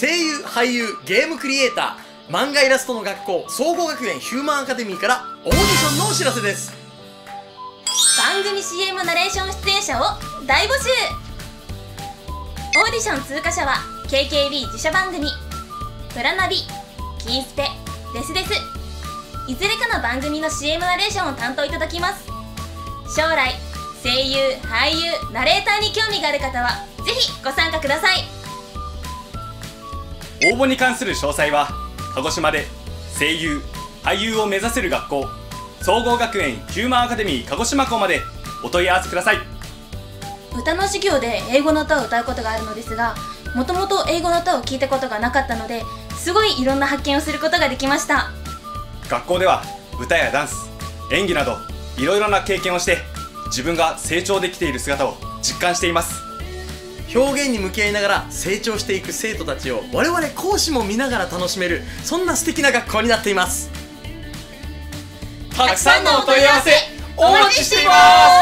声優、俳優、ゲームクリエイター、漫画イラストの学校、総合学園ヒューマンアカデミーからオーディションのお知らせです。 番組 CM ナレーション出演者を大募集。オーディション通過者は KKB 自社番組プラナビ、キースペ、デスデスいずれかの番組の CM ナレーションを担当いただきます。将来声優、俳優、ナレーターに興味がある方はぜひご参加ください。 応募に関する詳細は鹿児島で声優・俳優を目指せる学校総合学園ヒューマンアカデミー鹿児島校までお問い合わせください。 歌の授業で英語の歌を歌うことがあるのですが、もともと英語の歌を聞いたことがなかったので、すごいいろんな発見をすることができました。 学校では歌やダンス、演技などいろいろな経験をして自分が成長できている姿を実感しています。 表現に向き合いながら成長していく生徒たちを我々講師も見ながら楽しめる、そんな素敵な学校になっています。 たくさんのお問い合わせお待ちしています。